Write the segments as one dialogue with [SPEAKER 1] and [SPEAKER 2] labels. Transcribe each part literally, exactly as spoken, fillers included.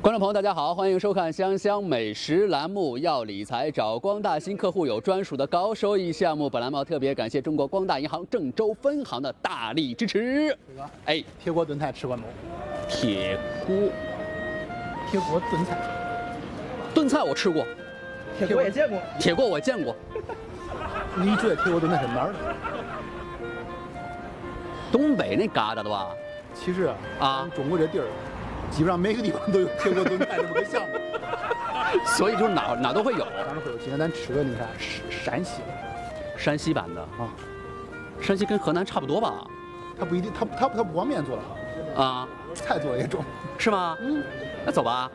[SPEAKER 1] 观众朋友，大家好，欢迎收看香香美食栏目。要理财找光大，新客户有专属的高收益项目。本栏目特别感谢中国光大银行郑州分行的大力支持。哎，
[SPEAKER 2] 铁锅炖菜吃过没？
[SPEAKER 1] 铁锅，
[SPEAKER 2] 铁锅炖菜，
[SPEAKER 1] 炖菜我吃过，
[SPEAKER 2] 铁锅也见过，
[SPEAKER 1] 铁锅我见过。
[SPEAKER 2] 你觉得铁锅炖菜是哪儿的？
[SPEAKER 1] 东北那旮瘩的吧？
[SPEAKER 2] 其实啊，
[SPEAKER 1] 啊，
[SPEAKER 2] 中国这地儿。 基本上每个地方都有铁锅炖菜这么个项目，
[SPEAKER 1] 所以就是哪哪都会有，
[SPEAKER 2] 哪都会有。今天咱吃个那啥山西，
[SPEAKER 1] 山西版的
[SPEAKER 2] 啊，
[SPEAKER 1] 山西跟河南差不多吧？
[SPEAKER 2] 它不一定，它它它不光面做的好
[SPEAKER 1] 啊，
[SPEAKER 2] 菜做的也重，
[SPEAKER 1] 是吗？嗯，那走吧。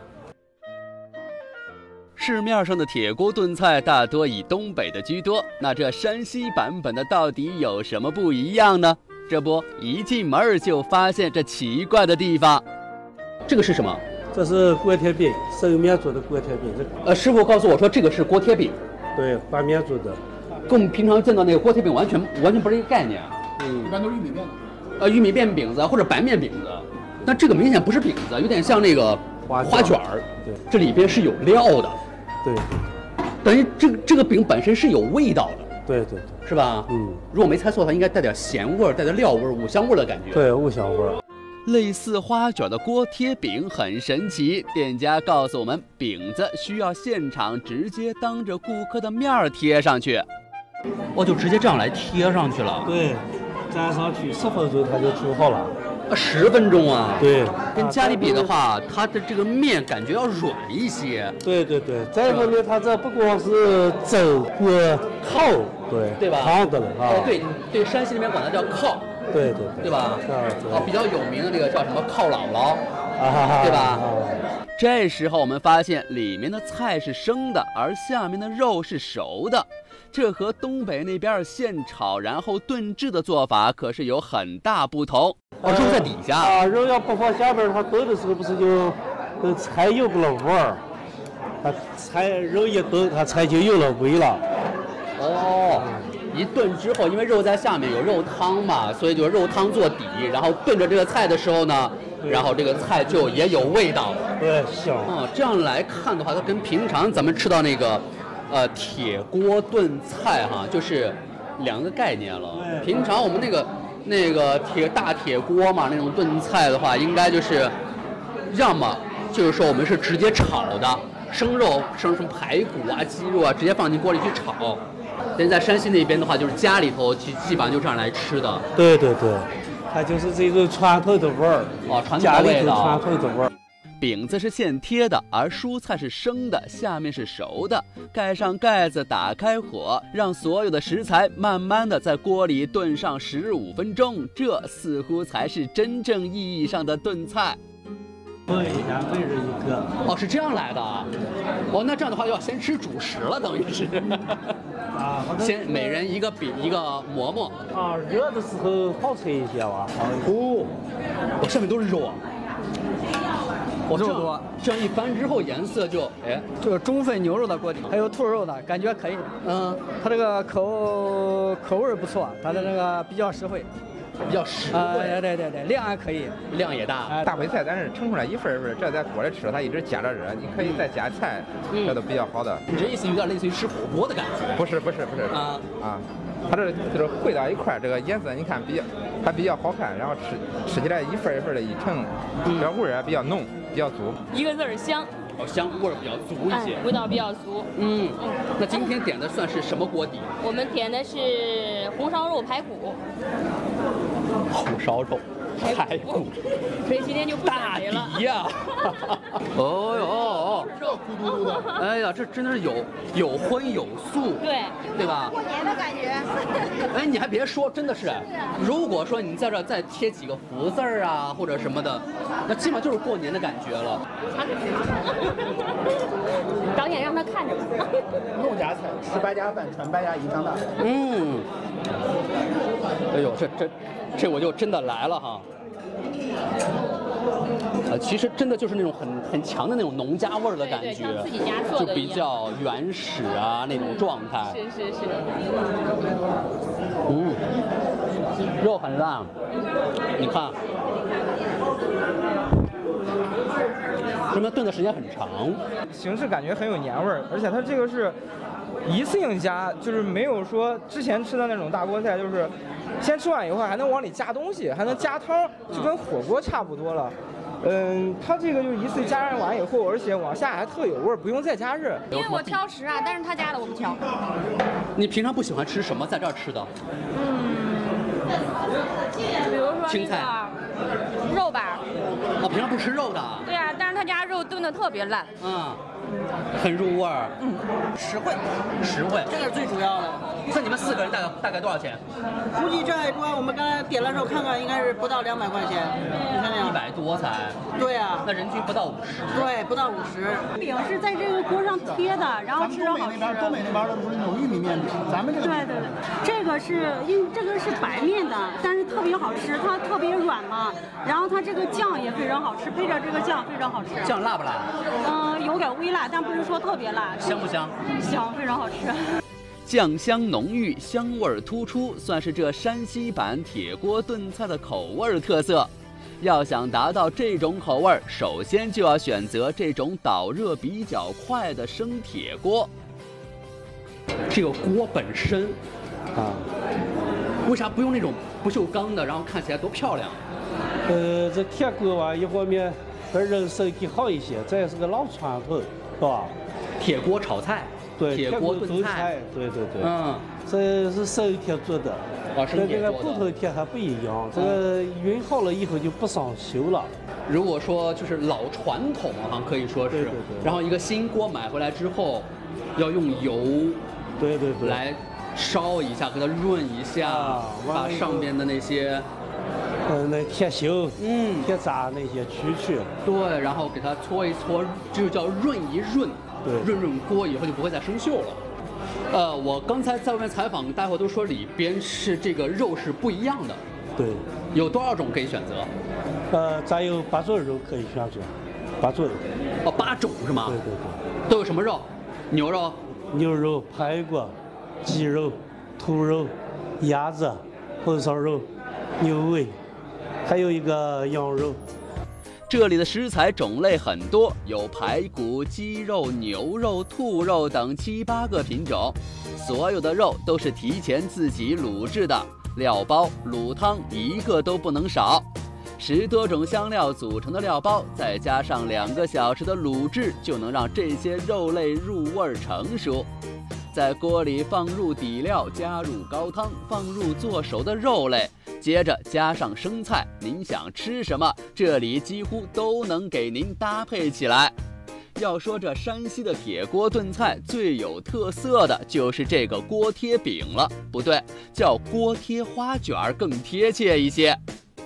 [SPEAKER 1] 市面上的铁锅炖菜大多以东北的居多，那这山西版本的到底有什么不一样呢？这不，一进门就发现这奇怪的地方。 这个是什么？
[SPEAKER 3] 这是锅贴饼，生面做的锅贴饼。这
[SPEAKER 1] 呃，师傅告诉我说这个是锅贴饼，
[SPEAKER 3] 对，发面做的，
[SPEAKER 1] 跟我们平常见到那个锅贴饼完全完全不是一个概念。
[SPEAKER 2] 嗯，一般都是玉米面的。
[SPEAKER 1] 呃，玉米面饼子或者白面饼子，那这个明显不是饼子，有点像那个花卷儿。
[SPEAKER 3] 对，
[SPEAKER 1] 这里边是有料的。
[SPEAKER 3] 对，
[SPEAKER 1] 等于这个这个饼本身是有味道的。
[SPEAKER 3] 对对对，
[SPEAKER 1] 是吧？
[SPEAKER 3] 嗯，
[SPEAKER 1] 如果没猜错，它应该带点咸味儿，带点料味儿、五香味儿的感觉。
[SPEAKER 3] 对，五香味儿。
[SPEAKER 1] 类似花卷的锅贴饼很神奇，店家告诉我们，饼子需要现场直接当着顾客的面儿贴上去，哦，就直接这样来贴上去了。
[SPEAKER 3] 对，粘上去十分钟它就煮好了。
[SPEAKER 1] 啊，十分钟啊？
[SPEAKER 3] 对，
[SPEAKER 1] 跟家里比的话，它的这个面感觉要软一些。
[SPEAKER 3] 对对对，再一方面，它这不光是蒸锅烤，对
[SPEAKER 1] 对吧？
[SPEAKER 3] 烫的了啊。
[SPEAKER 1] 哦，对对，山西那边管它叫靠。
[SPEAKER 3] 对对对，
[SPEAKER 1] 对吧？
[SPEAKER 3] 啊，
[SPEAKER 1] 比较有名的那个叫什么靠姥姥，
[SPEAKER 3] 啊，
[SPEAKER 1] 对吧？
[SPEAKER 3] 啊、
[SPEAKER 1] 这时候我们发现里面的菜是生的，而下面的肉是熟的，这和东北那边现炒然后炖制的做法可是有很大不同。哦，肉在底下
[SPEAKER 3] 啊，肉要不放下边，它炖的时候不是就，这菜有不了味儿，它菜肉一炖，它菜就有了味了。
[SPEAKER 1] 哦。 一炖之后，因为肉在下面有肉汤嘛，所以就肉汤做底，然后炖着这个菜的时候呢，然后这个菜就也有味道。
[SPEAKER 3] 对，香。
[SPEAKER 1] 嗯，这样来看的话，它跟平常咱们吃到那个，呃，铁锅炖菜哈，就是两个概念了。平常我们那个那个铁大铁锅嘛，那种炖菜的话，应该就是，要么就是说我们是直接炒的生肉，生什么排骨啊、鸡肉啊，直接放进锅里去炒。 但在山西那边的话，就是家里头基基本上就这样来吃的。
[SPEAKER 3] 对对对，它就是这种传统的味儿
[SPEAKER 1] 哦，传统
[SPEAKER 3] 的
[SPEAKER 1] 味道。
[SPEAKER 3] 传统的味儿。
[SPEAKER 1] 饼子是现贴的，而蔬菜是生的，下面是熟的。盖上盖子，打开火，让所有的食材慢慢的在锅里炖上十五分钟，这似乎才是真正意义上的炖菜。
[SPEAKER 3] 炖一下，每人一个。
[SPEAKER 1] 哦，是这样来的。哦，那这样的话就要先吃主食了，等于是。
[SPEAKER 3] 啊，
[SPEAKER 1] 先每人一个饼，一个馍馍。
[SPEAKER 3] 啊，热的时候好吃一些吧。
[SPEAKER 1] 哦，我上面都是肉啊。
[SPEAKER 4] 肉多，
[SPEAKER 1] 这样一翻之后颜色就哎，
[SPEAKER 4] 这个中份牛肉的锅底，还有兔肉的，感觉可以。
[SPEAKER 1] 嗯，
[SPEAKER 4] 它这个口口味不错，它的这个比较实惠。
[SPEAKER 1] 比较实惠，
[SPEAKER 4] 啊、对对对对，量还可以，
[SPEAKER 1] 量也大。
[SPEAKER 4] 啊，
[SPEAKER 5] 大烩菜咱是盛出来一份一份，这在锅里吃它一直加着热，你可以再加菜，
[SPEAKER 1] 嗯、
[SPEAKER 5] 这都比较好的。
[SPEAKER 1] 你这意思有点类似于吃火锅的感觉？
[SPEAKER 5] 不是不是不是
[SPEAKER 1] 啊
[SPEAKER 5] 啊，它这就是烩到一块，这个颜色你看比较还比较好看，然后吃吃起来一份一份的一盛，这味儿也比较浓，比较足。
[SPEAKER 6] 一个字儿香。
[SPEAKER 1] 哦，香味儿比较足一些、
[SPEAKER 6] 嗯，味道比较足。
[SPEAKER 1] 嗯，那今天点的算是什么锅底？
[SPEAKER 6] 我们点的是红烧肉排骨。
[SPEAKER 1] 红烧肉排骨，
[SPEAKER 6] 所以今天就大底
[SPEAKER 1] 了呀！哦哟哦，
[SPEAKER 2] 这咕嘟嘟的。
[SPEAKER 1] 哎呀，这真的是有有荤有素，
[SPEAKER 6] 对
[SPEAKER 1] 对吧？
[SPEAKER 7] 过年的感觉。
[SPEAKER 1] 哎，你还别说，真的是，如果说你在这再贴几个福字儿啊，或者什么的，那基本上就是过年的感觉了。
[SPEAKER 6] 导演让他看着吧。
[SPEAKER 2] 农家菜，吃百家饭，穿百家衣裳的。
[SPEAKER 1] 嗯。哎呦，这这这我就真的来了哈。呃，其实真的就是那种很很强的那种农家味儿的感觉，
[SPEAKER 6] 对对像自己家做的
[SPEAKER 1] 就比较原始啊那种状态。
[SPEAKER 6] 是是是。
[SPEAKER 1] 嗯，肉很烂，你看。 说明炖的时间很长。
[SPEAKER 7] 形式感觉很有年味儿，而且它这个是一次性加，就是没有说之前吃的那种大锅菜，就是先吃完以后还能往里加东西，还能加汤，就跟火锅差不多了。嗯，它这个就是一次加完以后，而且往下还特有味儿，不用再加热。
[SPEAKER 6] 因为我挑食啊，但是他家的我不挑。
[SPEAKER 1] 你平常不喜欢吃什么？在这儿吃的？
[SPEAKER 6] 嗯，比如说
[SPEAKER 1] 青菜、
[SPEAKER 6] 肉吧。
[SPEAKER 1] 啊，平常不吃肉的。
[SPEAKER 6] 对啊，但是他家肉炖的特别烂。
[SPEAKER 1] 嗯，很入味儿。
[SPEAKER 8] 嗯，实惠，
[SPEAKER 1] 实惠，
[SPEAKER 8] 这个是最主要的。
[SPEAKER 1] 那你们四个人大概大概多少钱？
[SPEAKER 8] 估计这一桌我们刚才点的时候看看，应该是不到两百块钱。你看
[SPEAKER 1] 一百多才。
[SPEAKER 8] 对啊。
[SPEAKER 1] 那人均不到五十。
[SPEAKER 8] 对，不到五十。
[SPEAKER 9] 饼是在这个锅上贴的，然后吃着好吃。
[SPEAKER 2] 东北那边的不是那种玉米面饼，咱们这个。
[SPEAKER 9] 对对对，这个是因为这个是白面的，但是特别好吃，它特别软嘛。然后它这个酱也非常好吃，配着这个酱非常好吃。
[SPEAKER 1] 酱辣不辣？
[SPEAKER 9] 嗯、呃，有点微辣，但不是说特别辣。
[SPEAKER 1] 香不香？
[SPEAKER 9] 香，非常好吃。
[SPEAKER 1] 酱香浓郁，香味突出，算是这山西版铁锅炖菜的口味特色。要想达到这种口味，首先就要选择这种导热比较快的生铁锅。这个锅本身啊，为啥不用那种不锈钢的，然后看起来多漂亮？
[SPEAKER 3] 呃，这铁锅啊，一方面对人身体好一些，这也是个老传统，是吧？
[SPEAKER 1] 铁锅炒菜。
[SPEAKER 3] 对，
[SPEAKER 1] 铁锅炖菜，
[SPEAKER 3] 对对对，
[SPEAKER 1] 嗯，
[SPEAKER 3] 这是生铁做的，
[SPEAKER 1] 啊，
[SPEAKER 3] 跟这个普通铁还不一样，这个熨好了以后就不生锈了。
[SPEAKER 1] 如果说就是老传统哈，可以说是，
[SPEAKER 3] 对对对。
[SPEAKER 1] 然后一个新锅买回来之后，要用油，
[SPEAKER 3] 对对对，
[SPEAKER 1] 来烧一下，给它润一下，啊、把上面的那些，
[SPEAKER 3] 呃，那铁锈、
[SPEAKER 1] 嗯，
[SPEAKER 3] 铁渣那些去去。
[SPEAKER 1] 对，然后给它搓一搓，就叫润一润。
[SPEAKER 3] 对，
[SPEAKER 1] 润润锅以后就不会再生锈了。呃，我刚才在外面采访，大伙都说里边是这个肉是不一样的。
[SPEAKER 3] 对，
[SPEAKER 1] 有多少种可以选择？
[SPEAKER 3] 呃，咱有八种肉可以选择，八种。
[SPEAKER 1] 哦，八种是吗？
[SPEAKER 3] 对对对。
[SPEAKER 1] 都有什么肉？牛肉、
[SPEAKER 3] 牛肉、排骨、鸡肉、兔肉、鸭子、红烧肉、牛尾，还有一个羊肉。
[SPEAKER 1] 这里的食材种类很多，有排骨、鸡肉、牛肉、兔肉等七八个品种，所有的肉都是提前自己卤制的，料包、卤汤一个都不能少。十多种香料组成的料包，再加上两个小时的卤制，就能让这些肉类入味成熟。在锅里放入底料，加入高汤，放入做熟的肉类，接着加上生菜，您想吃什么，这里几乎都能给您搭配起来。要说这山西的铁锅炖菜最有特色的就是这个锅贴饼了，不对，叫锅贴花卷更贴切一些。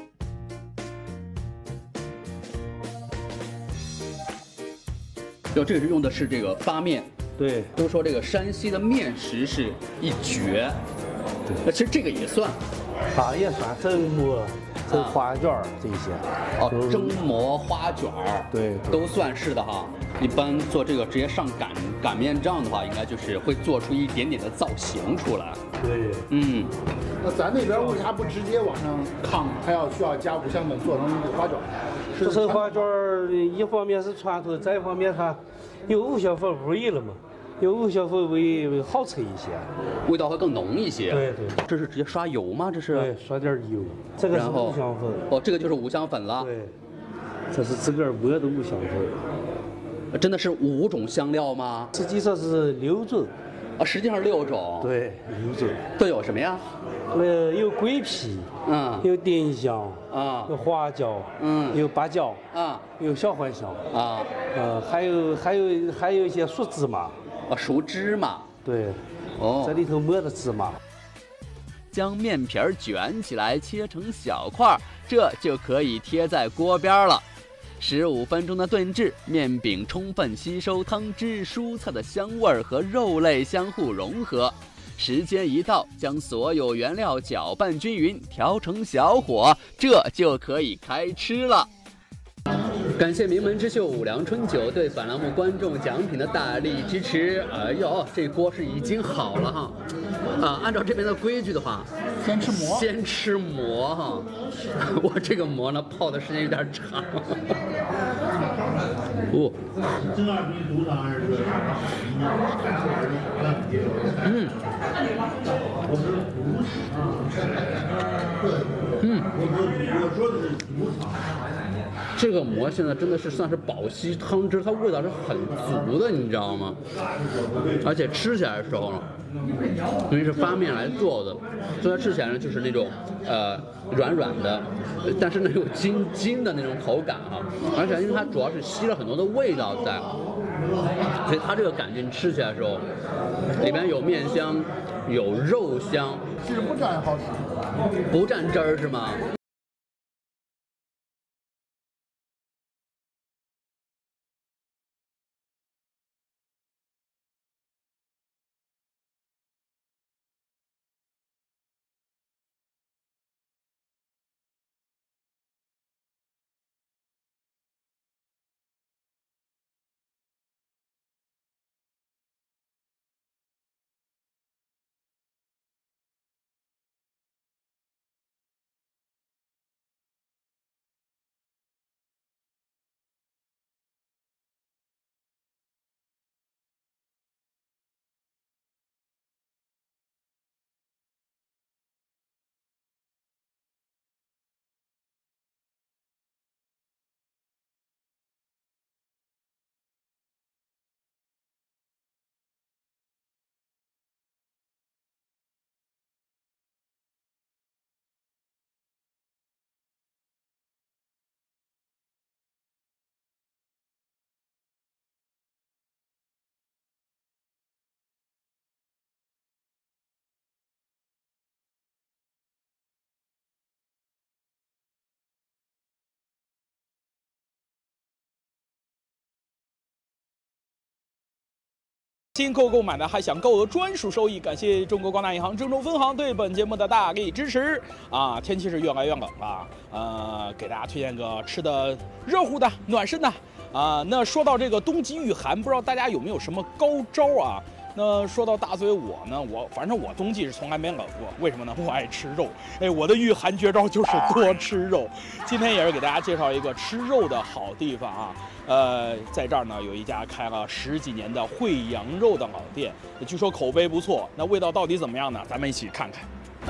[SPEAKER 1] 就这个是用的是这个发面。
[SPEAKER 3] 对，
[SPEAKER 1] 都说这个山西的面食是一绝，对，那其实这个也算，
[SPEAKER 3] 它也算蒸馍、蒸花卷这些。
[SPEAKER 1] 哦，蒸馍、花卷儿，
[SPEAKER 3] 对，
[SPEAKER 1] 都算是的哈。一般做这个直接上擀擀面杖的话，应该就是会做出一点点的造型出来。
[SPEAKER 3] 对，
[SPEAKER 1] 嗯。
[SPEAKER 2] 那咱那边为啥不直接往上炕，还要需要加五香粉做成这个花卷？
[SPEAKER 3] 这是花卷，一方面是传统，再一方面它有五香粉味了嘛，有五香粉味好吃一些，
[SPEAKER 1] 味道会更浓一些。
[SPEAKER 3] 对对，
[SPEAKER 1] 这是直接刷油吗？这是？
[SPEAKER 3] 对，刷点油。这个是五香粉。
[SPEAKER 1] 哦，这个就是五香粉了。
[SPEAKER 3] 对，这是自个儿磨的五香粉。
[SPEAKER 1] 真的是五种香料吗？
[SPEAKER 3] 实际上是六种。
[SPEAKER 1] 啊，实际上六种。
[SPEAKER 3] 对，六种。
[SPEAKER 1] 都有什么呀？
[SPEAKER 3] 呃，有桂皮，
[SPEAKER 1] 嗯，
[SPEAKER 3] 有丁香，
[SPEAKER 1] 啊，
[SPEAKER 3] 有花椒，
[SPEAKER 1] 嗯，
[SPEAKER 3] 有八角，
[SPEAKER 1] 啊，
[SPEAKER 3] 有小茴香，
[SPEAKER 1] 啊，
[SPEAKER 3] 呃，还有还有还有一些熟芝麻，
[SPEAKER 1] 啊，熟芝麻，
[SPEAKER 3] 对，
[SPEAKER 1] 哦，
[SPEAKER 3] 这里头磨的芝麻。
[SPEAKER 1] 将面皮儿卷起来，切成小块，这就可以贴在锅边了。十五分钟的炖制，面饼充分吸收汤汁、蔬菜的香味儿和肉类相互融合。时间一到，将所有原料搅拌均匀，调成小火，这就可以开吃了。感谢名门之秀五粮春酒对本栏目观众奖品的大力支持。哎呦，这锅是已经好了哈。啊，按照这边的规矩的话，
[SPEAKER 2] 先吃馍，
[SPEAKER 1] 先吃馍哈。我这个馍呢，泡的时间有点长。 哦，嗯，嗯，这个馍现在真的是算是宝鸡汤汁，它味道是很足的，你知道吗？而且吃起来的时候呢，因为是发面来做的，所以它吃起来呢就是那种呃软软的，但是呢有筋筋的那种口感哈、啊。而且因为它主要是吸了很多的味道在，所以它这个感觉你吃起来的时候，里边有面香，有肉香。
[SPEAKER 2] 其实不蘸好吃，
[SPEAKER 1] 不蘸汁儿是吗？
[SPEAKER 10] 新购购买的还享高额专属收益，感谢中国光大银行郑州分行对本节目的大力支持啊！天气是越来越冷啊，呃，给大家推荐个吃的热乎的、暖身的啊。那说到这个冬季御寒，不知道大家有没有什么高招啊？那说到大嘴我呢，我反正我冬季是从来没冷过，为什么呢？我爱吃肉，哎，我的御寒绝招就是多吃肉。今天也是给大家介绍一个吃肉的好地方啊。呃，在这儿呢有一家开了十几年的惠阳肉的老店，据说口碑不错。那味道到底怎么样呢？咱们一起看看。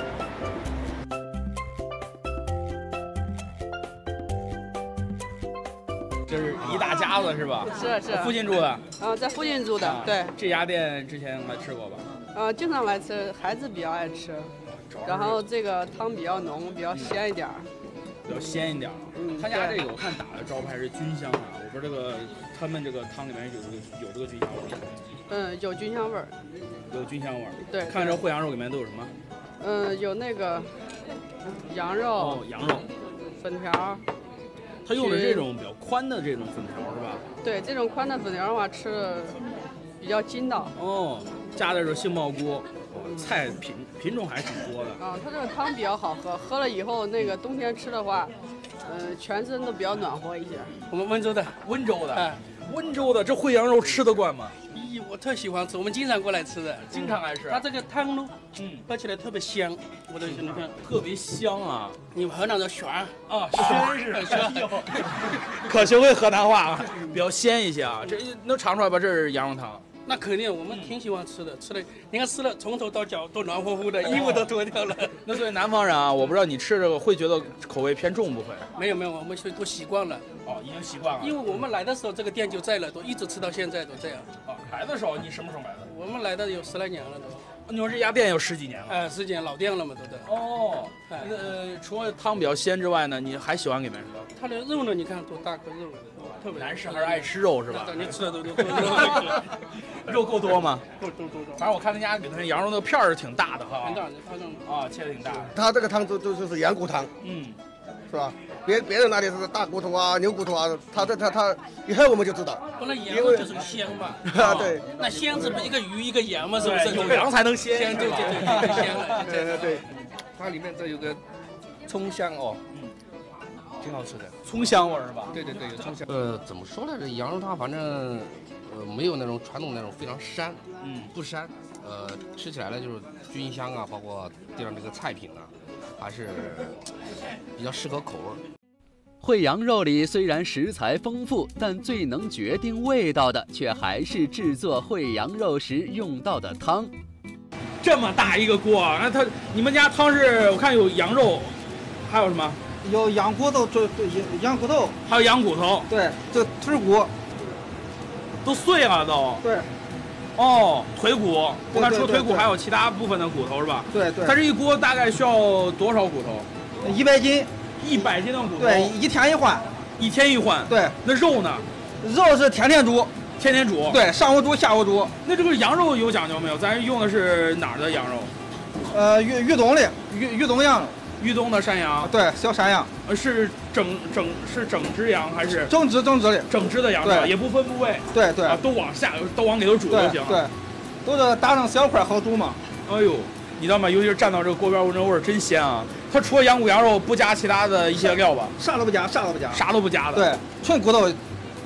[SPEAKER 10] 这是一大家子是吧？
[SPEAKER 11] 是是。
[SPEAKER 10] 附近住的？
[SPEAKER 11] 啊，在附近住的，啊、对。
[SPEAKER 10] 这家店之前来吃过吧？
[SPEAKER 11] 呃，经常来吃，孩子比较爱吃，然后这个汤比较浓，比较鲜一点儿。
[SPEAKER 10] 比较鲜一点，嗯，他家这个我看打的招牌是菌香啊，我不知道这个他们这个汤里面有这个有这个菌香味儿。
[SPEAKER 11] 嗯，有菌香味儿。
[SPEAKER 10] 有菌香味儿。
[SPEAKER 11] 对。
[SPEAKER 10] 看这惠阳肉里面都有什么？
[SPEAKER 11] 嗯，有那个羊肉。
[SPEAKER 10] 哦，羊肉。
[SPEAKER 11] 粉条。
[SPEAKER 10] 他用的这种比较宽的这种粉条是吧？
[SPEAKER 11] 对，这种宽的粉条的话，吃的比较筋道。
[SPEAKER 10] 哦，加的是杏鲍菇。菜品品种还是挺多的
[SPEAKER 11] 啊，它这个汤比较好喝，喝了以后那个冬天吃的话，呃，全身都比较暖和一些。
[SPEAKER 12] 我们温州的，
[SPEAKER 10] 温州的，哎，温州的这惠阳肉吃得惯吗？
[SPEAKER 12] 咦，我特喜欢吃，我们经常过来吃的，
[SPEAKER 10] 经常来吃。
[SPEAKER 12] 它这个汤呢，嗯，喝起来特别香，我的你看，
[SPEAKER 10] 特别香啊！
[SPEAKER 12] 你们河南的玄啊，
[SPEAKER 10] 鲜是鲜，可学会河南话啊，比较鲜一些啊。这能尝出来吧？这是羊肉汤。
[SPEAKER 12] 那肯定，我们挺喜欢吃的，吃的，你看吃了从头到脚都暖乎乎的，衣服都脱掉了。
[SPEAKER 10] 那作为南方人啊，我不知道你吃这个会觉得口味偏重不会？
[SPEAKER 12] 没有没有，我们都习惯了。
[SPEAKER 10] 哦，已经习惯了。
[SPEAKER 12] 因为我们来的时候这个店就在了，都一直吃到现在都这样。
[SPEAKER 10] 哦，来的时候你什么时候来的？
[SPEAKER 12] 我们来的有十来年了都。
[SPEAKER 10] 你说这家店有十几年了？
[SPEAKER 12] 哎，十几年老店了嘛，都都。
[SPEAKER 10] 哦，呃，除了汤比较鲜之外呢，你还喜欢给别人吃？
[SPEAKER 12] 它的肉呢，你看多大颗肉，特别。
[SPEAKER 10] 男士还是爱吃肉是吧？
[SPEAKER 12] 你吃的都都
[SPEAKER 10] 都肉够多吗？
[SPEAKER 12] 够多多多。
[SPEAKER 10] 反正我看他家给他羊肉那个片儿挺大的哈。
[SPEAKER 12] 挺大的，它这种
[SPEAKER 10] 啊，切的挺大的。
[SPEAKER 13] 他这个汤就就就是羊骨汤，
[SPEAKER 10] 嗯，
[SPEAKER 13] 是吧？别别人那里是大骨头啊、牛骨头啊，他这他他一看我们就知道。
[SPEAKER 12] 不然羊肉就是鲜嘛。
[SPEAKER 13] 啊，对。
[SPEAKER 12] 那鲜是不一个鱼一个羊嘛，是不是？
[SPEAKER 10] 有羊才能鲜。
[SPEAKER 12] 鲜对对对，更鲜了。
[SPEAKER 13] 对对对。
[SPEAKER 14] 它里面这有个葱香哦，
[SPEAKER 10] 嗯，
[SPEAKER 14] 挺好吃的，
[SPEAKER 10] 葱香味儿是吧？
[SPEAKER 14] 对对对，有葱香。
[SPEAKER 15] 呃，怎么说呢？这羊肉汤反正呃没有那种传统那种非常膻，
[SPEAKER 10] 嗯，
[SPEAKER 15] 不膻，呃，吃起来呢就是菌香啊，包括地上这个菜品啊，还是比较适合口味。
[SPEAKER 1] 烩羊肉里虽然食材丰富，但最能决定味道的却还是制作烩羊肉时用到的汤。
[SPEAKER 10] 这么大一个锅，那它你们家汤是我看有羊肉，还有什么？
[SPEAKER 7] 有羊骨头，对对，羊骨头，
[SPEAKER 10] 还有羊骨头，
[SPEAKER 7] 对，这腿骨
[SPEAKER 10] 都碎了都。
[SPEAKER 7] 对。
[SPEAKER 10] 哦，腿骨，我看除了腿骨
[SPEAKER 7] 对对对
[SPEAKER 10] 还有其他部分的骨头是吧？
[SPEAKER 7] 对对。
[SPEAKER 10] 它这一锅大概需要多少骨头？
[SPEAKER 7] 一百斤。
[SPEAKER 10] 一百斤的骨头。
[SPEAKER 7] 对，一天一换。
[SPEAKER 10] 一天一换。
[SPEAKER 7] 对。
[SPEAKER 10] 那肉呢？
[SPEAKER 7] 肉是天天煮。
[SPEAKER 10] 天天煮。
[SPEAKER 7] 对，上午煮，下午煮。
[SPEAKER 10] 那这个羊肉有讲究没有？咱用的是哪儿的羊肉？
[SPEAKER 7] 呃，豫豫东的，豫豫东羊。
[SPEAKER 10] 豫东的山羊。
[SPEAKER 7] 对，小山羊。
[SPEAKER 10] 呃，是整整是整只羊还是？
[SPEAKER 7] 整只整只的。
[SPEAKER 10] 整只的羊
[SPEAKER 7] 对，
[SPEAKER 10] 也不分部位。
[SPEAKER 7] 对对。
[SPEAKER 10] 啊，都往下，都往里头煮就行。
[SPEAKER 7] 对。都是打成小块好煮嘛。
[SPEAKER 10] 哎呦，你知道吗？尤其是蘸到这个锅边，闻着味儿真鲜啊！它除了羊骨羊肉，不加其他的一些料吧？
[SPEAKER 7] 啥都不加，啥都不加，
[SPEAKER 10] 啥都不加的。
[SPEAKER 7] 对，纯骨头。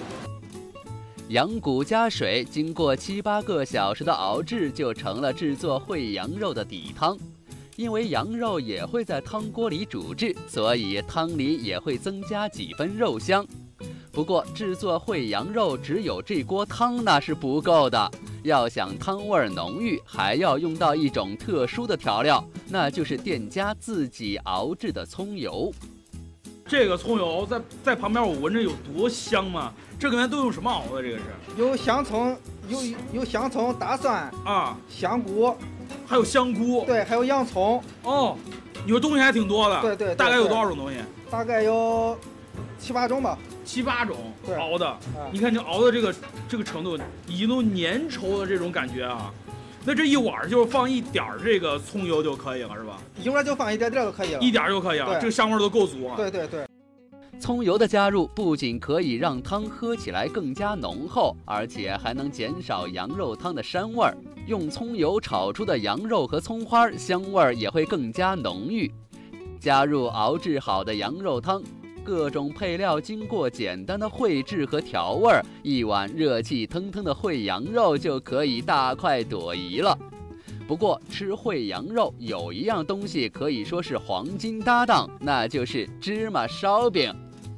[SPEAKER 1] 羊骨加水，经过七八个小时的熬制，就成了制作烩羊肉的底汤。因为羊肉也会在汤锅里煮制，所以汤里也会增加几分肉香。不过制作烩羊肉只有这锅汤那是不够的，要想汤味浓郁，还要用到一种特殊的调料，那就是店家自己熬制的葱油。
[SPEAKER 10] 这个葱油在在旁边我闻着有多香嘛！这里面都用什么熬的？这个是
[SPEAKER 7] 有香葱，有有香葱、大蒜
[SPEAKER 10] 啊，
[SPEAKER 7] 香菇，
[SPEAKER 10] 还有香菇，
[SPEAKER 7] 对，还有洋葱。
[SPEAKER 10] 哦，你说东西还挺多的。
[SPEAKER 7] 对 对, 对。
[SPEAKER 10] 大概有多少种东西？
[SPEAKER 7] 大概有七八种吧。
[SPEAKER 10] 七八种熬的，你看这熬的这个这个程度，已经都粘稠的这种感觉啊。那这一碗就是放一点这个葱油就可以了，是吧？
[SPEAKER 7] 一碗就放一点点就可以了，
[SPEAKER 10] 一点就可以了，这个香味都够足啊。
[SPEAKER 7] 对对对。
[SPEAKER 1] 葱油的加入不仅可以让汤喝起来更加浓厚，而且还能减少羊肉汤的膻味儿。用葱油炒出的羊肉和葱花，香味儿也会更加浓郁。加入熬制好的羊肉汤。各种配料经过简单的烩制和调味儿，一碗热气腾腾的烩羊肉就可以大快朵颐了。不过吃烩羊肉有一样东西可以说是黄金搭档，那就是芝麻烧饼。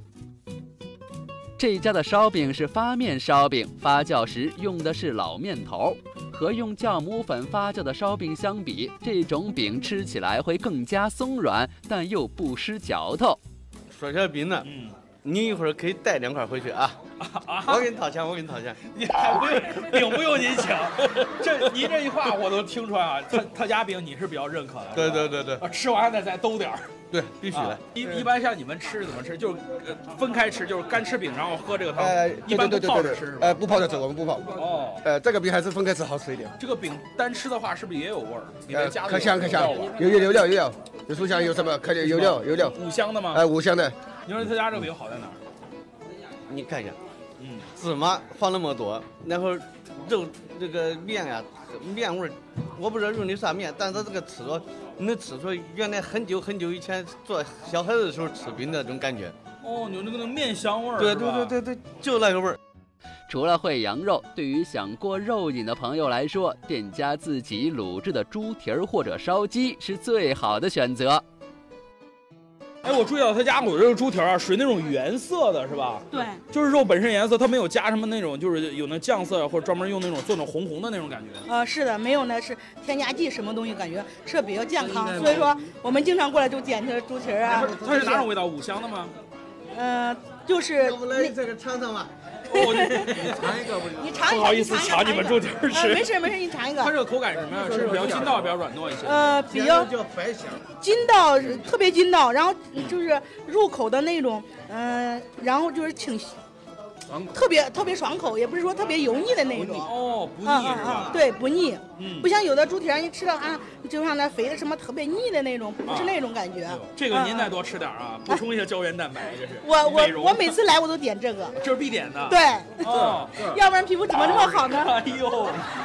[SPEAKER 1] 这家的烧饼是发面烧饼，发酵时用的是老面头。和用酵母粉发酵的烧饼相比，这种饼吃起来会更加松软，但又不失嚼头。
[SPEAKER 16] 说起来饼呢，嗯，你一会儿可以带两块回去啊！啊我给你掏钱，我给你掏钱。
[SPEAKER 10] 你还不用饼不用您请，这您这一话我都听出来啊，他他家饼你是比较认可的。
[SPEAKER 16] 对对对对。
[SPEAKER 10] 啊，吃完再再兜点儿。
[SPEAKER 16] 对，必须的。
[SPEAKER 10] 一一般像你们吃怎么吃？就是分开吃，就是干吃饼，然后喝这个汤。
[SPEAKER 13] 呃，
[SPEAKER 10] 一般不泡着吃是吧？
[SPEAKER 13] 呃，不泡着吃，我们不泡。
[SPEAKER 10] 哦。
[SPEAKER 13] 呃，这个饼还是分开吃好吃一点。
[SPEAKER 10] 这个饼单吃的话，是不是也有味儿？里面加的
[SPEAKER 13] 可香可香，有有有料有料，有酥香有什么？可有料有料。
[SPEAKER 10] 五香的吗？
[SPEAKER 13] 哎，五香的。
[SPEAKER 10] 你说他家这个饼好在哪儿？
[SPEAKER 16] 你看一下，嗯，芝麻放那么多，然后肉这个面呀、啊，面味儿，我不知道用的啥面，但是这个吃着能吃出原来很久很久以前做小孩子的时候吃饼的那种感觉。
[SPEAKER 10] 哦，有那个面香味儿。
[SPEAKER 16] 对对对对对，就那个味儿。
[SPEAKER 1] 除了烩羊肉，对于想过肉瘾的朋友来说，店家自己卤制的猪蹄儿或者烧鸡是最好的选择。
[SPEAKER 10] 哎，我注意到他家卤这个猪蹄儿啊，属于那种原色的，是吧？
[SPEAKER 9] 对，
[SPEAKER 10] 就是肉本身颜色，它没有加什么那种，就是有那酱色或者专门用那种做那种红红的那种感觉。
[SPEAKER 17] 呃，是的，没有呢，是添加剂什么东西，感觉吃的比较健康，所以说我们经常过来就点这猪蹄儿啊。
[SPEAKER 10] 它是哪种味道？五香的吗？
[SPEAKER 17] 嗯、呃，就是
[SPEAKER 13] 我们来这个尝尝吧。
[SPEAKER 10] 哦，你
[SPEAKER 17] 尝一个，你尝一个，
[SPEAKER 10] 不好意思抢你们猪蹄儿吃。
[SPEAKER 17] 呃，没事没事，你尝一个。
[SPEAKER 10] 它这个口感是什么样？是比较筋道，比较软糯一些。
[SPEAKER 17] 呃，比较筋道，特别筋道，然后就是入口的那种，嗯、呃，然后就是挺。特别特别爽口，也不是说特别油腻的那种。
[SPEAKER 10] 哦，不腻
[SPEAKER 17] 啊
[SPEAKER 10] 是吧？
[SPEAKER 17] 啊对，不腻。
[SPEAKER 10] 嗯，
[SPEAKER 17] 不像有的猪蹄儿，你吃到啊，就像那肥的什么特别腻的那种，不是那种感觉。
[SPEAKER 10] 这个您再多吃点啊，补充一些胶原蛋白，这是。
[SPEAKER 17] 我我我每次来我都点这个。
[SPEAKER 10] 这是必点的。
[SPEAKER 17] 对。
[SPEAKER 10] 哦，
[SPEAKER 17] 要不然皮肤怎么这么好呢？
[SPEAKER 10] 哎呦。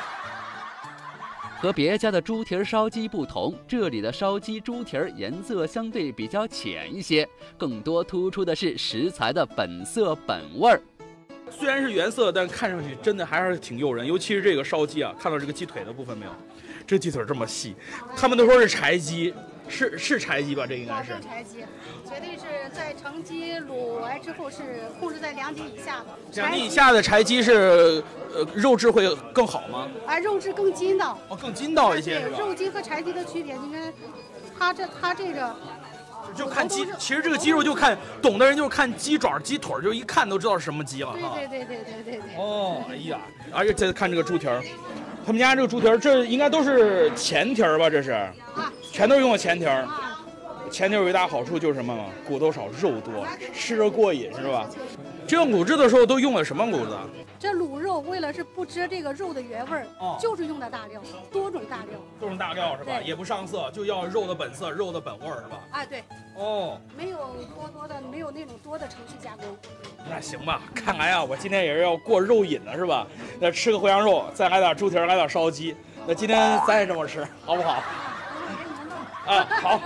[SPEAKER 1] 和别家的猪蹄儿烧鸡不同，这里的烧鸡猪蹄儿颜色相对比较浅一些，更多突出的是食材的本色本味儿。
[SPEAKER 10] 虽然是原色，但看上去真的还是挺诱人，尤其是这个烧鸡啊，看到这个鸡腿的部分没有？这鸡腿这么细，他们都说是柴鸡， 是是柴鸡吧？这应该
[SPEAKER 18] 保
[SPEAKER 10] 是
[SPEAKER 18] 证柴鸡，绝对是在成鸡卤完之后是控制在两斤以下的。
[SPEAKER 10] 两斤以下的柴鸡是呃肉质会更好吗？
[SPEAKER 18] 啊，肉质更筋道。
[SPEAKER 10] 哦，更筋道一些是吧？
[SPEAKER 18] 肉鸡和柴鸡的区别，你看，它这它这个。
[SPEAKER 10] 就看鸡，其实这个鸡肉就看懂的人就是看鸡爪、鸡腿，就一看都知道是什么鸡了哈。
[SPEAKER 18] 对对对对对对对。
[SPEAKER 10] 哦，哎呀，而且再看这个猪蹄儿，他们家这个猪蹄儿，这应该都是前蹄儿吧？这是，全都是用的前蹄儿。前蹄儿有一大好处就是什么嘛？骨头少，肉多，吃着过瘾是吧？这个卤制的时候都用的什么卤子？
[SPEAKER 18] 这卤肉为了是不遮这个肉的原味儿，
[SPEAKER 10] 哦、
[SPEAKER 18] 就是用的大料，多种大料。
[SPEAKER 10] 多种大料是吧？也不上色，就要肉的本色，肉的本味儿是吧？
[SPEAKER 18] 啊，对。
[SPEAKER 10] 哦。
[SPEAKER 18] 没有多多的，没有那种多的程序加工。
[SPEAKER 10] 那行吧，看来啊，我今天也是要过肉瘾了是吧？那吃个回羊肉，再来点猪蹄儿，来点烧鸡。那今天咱也这么吃，好不好？啊，好。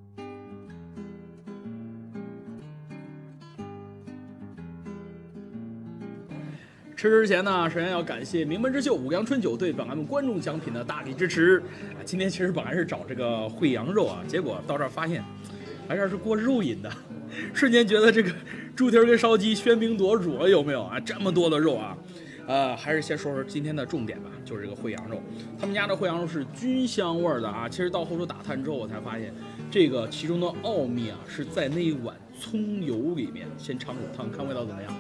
[SPEAKER 10] 吃之前呢，首先要感谢名门之秀五羊春酒对本 M 观众奖品的大力支持。今天其实本来是找这个烩羊肉啊，结果到这儿发现，还是过肉瘾的，瞬间觉得这个猪蹄儿跟烧鸡喧宾夺主了，有没有啊？这么多的肉啊！呃，还是先说说今天的重点吧，就是这个烩羊肉。他们家的烩羊肉是菌香味儿的啊。其实到后厨打探之后，我才发现这个其中的奥秘啊，是在那一碗葱油里面。先尝口汤，看味道怎么样。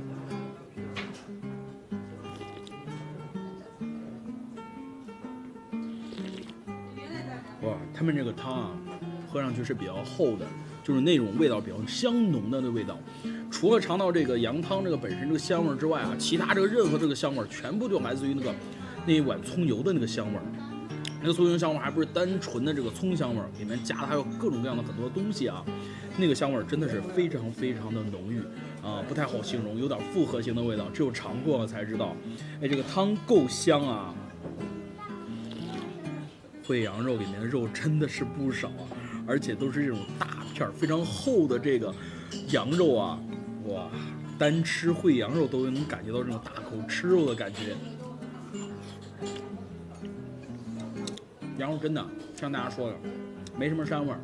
[SPEAKER 10] 哇，他们这个汤啊，喝上去是比较厚的，就是那种味道比较香浓的那味道。除了尝到这个羊汤这个本身这个香味之外啊，其他这个任何这个香味全部就来自于那个那一碗葱油的那个香味。那个葱油香味还不是单纯的这个葱香味，里面加的还有各种各样的很多东西啊。那个香味真的是非常非常的浓郁啊，不太好形容，有点复合型的味道，只有尝过了才知道。哎，这个汤够香啊！烩羊肉里面的肉真的是不少啊，而且都是这种大片非常厚的这个羊肉啊，哇，单吃烩羊肉都能感觉到这种大口吃肉的感觉。羊肉真的像大家说的，没什么膻味儿，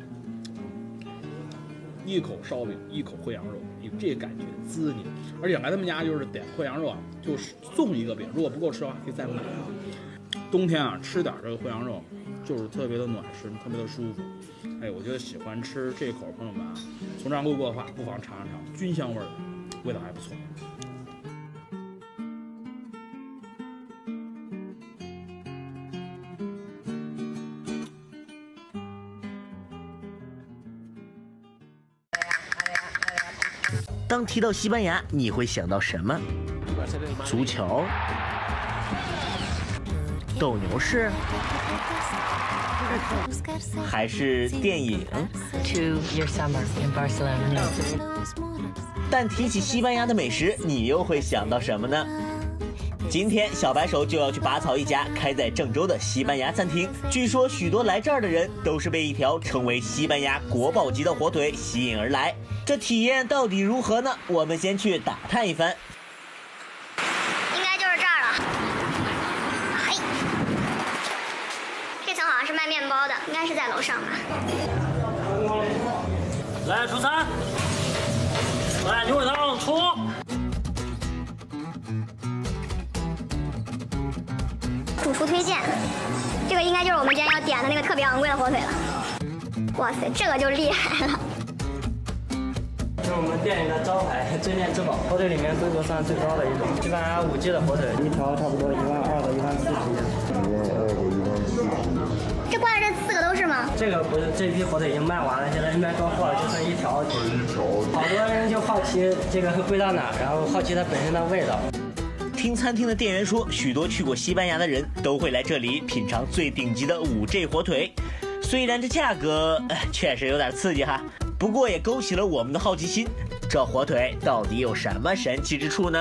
[SPEAKER 10] 一口烧饼，一口烩羊肉，有这感觉滋你。而且来他们家就是点烩羊肉啊，就是送一个饼，如果不够吃的话可以再买啊。冬天啊，吃点这个烩羊肉。就是特别的暖湿，特别的舒服。哎，我觉得喜欢吃这口朋友们啊，从这儿路过的话，不妨尝尝尝，菌香味儿的，味道还不错。
[SPEAKER 19] 当提到西班牙，你会想到什么？足球？斗牛士？还是电影？但提起西班牙的美食，你又会想到什么呢？今天小白手就要去拔草一家开在郑州的西班牙餐厅。据说许多来这儿的人都是被一条称为西班牙国宝级的火腿吸引而来。这体验到底如何呢？我们先去打探一番。
[SPEAKER 20] 应该就是这儿了。嘿，这层好像是卖面包的，应该是在楼上吧。
[SPEAKER 21] 来出餐，来牛尾汤出。
[SPEAKER 20] 主厨推荐，这个应该就是我们今天要点的那个特别昂贵的火腿了。哇塞，这个就厉害了。
[SPEAKER 21] 这是我们店里的招牌镇店之宝，火腿里面规格算最高的一种，西班牙五级的火腿，一条差不多一万二到一万四之间。一万二到一万四。
[SPEAKER 20] 这挂的这四个都是吗？
[SPEAKER 21] 这个不是，这批火腿已经卖完了，现在这边装货了，就剩一条。一条。好多人就好奇这个贵到哪，然后好奇它本身的味道。
[SPEAKER 19] 听餐厅的店员说，许多去过西班牙的人都会来这里品尝最顶级的五 G 火腿。虽然这价格、呃、确实有点刺激哈，不过也勾起了我们的好奇心，这火腿到底有什么神奇之处呢？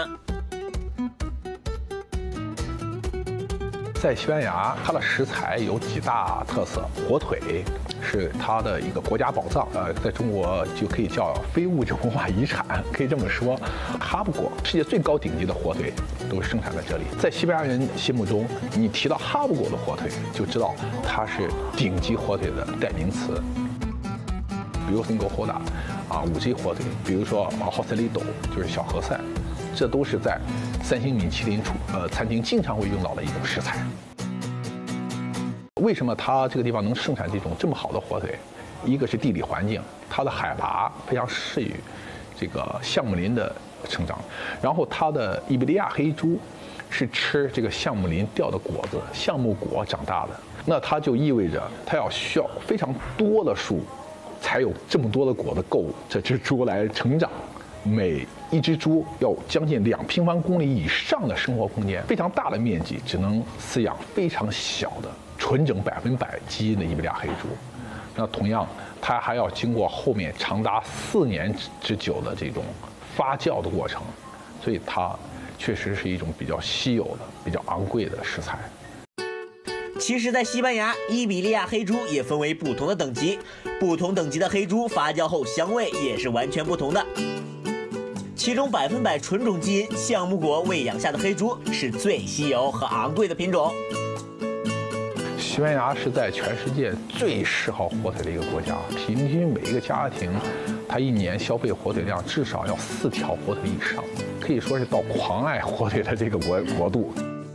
[SPEAKER 22] 在西班牙，它的食材有几大特色，火腿是它的一个国家宝藏，呃，在中国就可以叫非物质文化遗产，可以这么说。哈布果，世界最高顶级的火腿都生产在这里。在西班牙人心目中，你提到哈布果的火腿，就知道它是顶级火腿的代名词。 比如 Cinco Horda， 啊五 G 火腿，比如说啊 Joselito 就是小荷菜，这都是在三星米其林厨呃餐厅经常会用到的一种食材。为什么它这个地方能盛产这种这么好的火腿？一个是地理环境，它的海拔非常适于这个橡木林的成长，然后它的伊比利亚黑猪是吃这个橡木林掉的果子、橡木果长大的，那它就意味着它要需要非常多的树，才有这么多的果子够这只猪来成长。每一只猪要将近两平方公里以上的生活空间，非常大的面积只能饲养非常小的纯整百分百基因的伊比利亚黑猪。那同样，它还要经过后面长达四年之久的这种发酵的过程，所以它确实是一种比较稀有的、比较昂贵的食材。
[SPEAKER 19] 其实，在西班牙，伊比利亚黑猪也分为不同的等级，不同等级的黑猪发酵后香味也是完全不同的。其中百分百纯种基因橡木果喂养下的黑猪是最稀有和昂贵的品种。
[SPEAKER 22] 西班牙是在全世界最嗜好火腿的一个国家，平均每一个家庭，它一年消费火腿量至少要四条火腿以上，可以说是到狂爱火腿的这个国国度。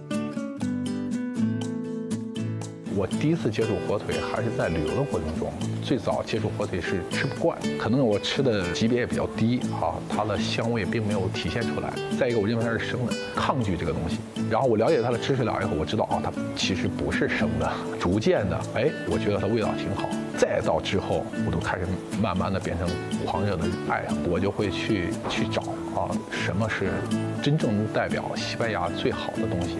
[SPEAKER 22] 我第一次接触火腿还是在旅游的过程中，最早接触火腿是吃不惯，可能我吃的级别也比较低啊，它的香味并没有体现出来。再一个，我认为它是生的，抗拒这个东西。然后我了解它的知识了以后，我知道啊，它其实不是生的。逐渐的，哎，我觉得它味道挺好。再到之后，我都开始慢慢的变成狂热的爱好，我就会去去找啊，什么是真正能代表西班牙最好的东西。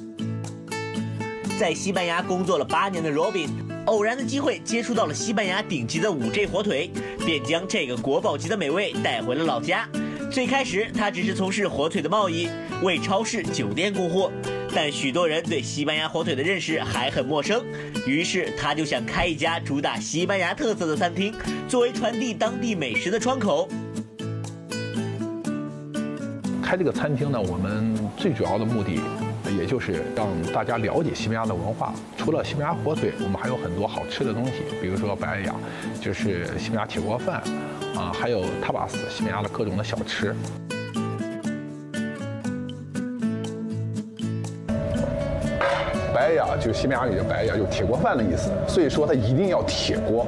[SPEAKER 19] 在西班牙工作了八年的 Robin， 偶然的机会接触到了西班牙顶级的五 G 火腿，便将这个国宝级的美味带回了老家。最开始他只是从事火腿的贸易，为超市、酒店供货，但许多人对西班牙火腿的认识还很陌生，于是他就想开一家主打西班牙特色的餐厅，作为传递当地美食的窗口。
[SPEAKER 22] 开这个餐厅呢，我们最主要的目的也就是让大家了解西班牙的文化。除了西班牙火腿，我们还有很多好吃的东西，比如说白雅，就是西班牙铁锅饭，啊，还有塔巴斯，西班牙的各种的小吃。白雅就是西班牙语的白雅，就是铁锅饭的意思，所以说它一定要铁锅。